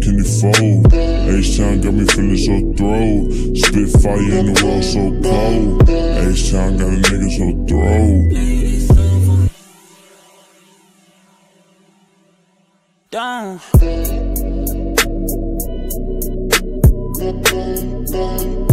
can he fold? H-Town got me feeling so throat. Spit fire in the world so cold. H-Town got a nigga so throat. Down.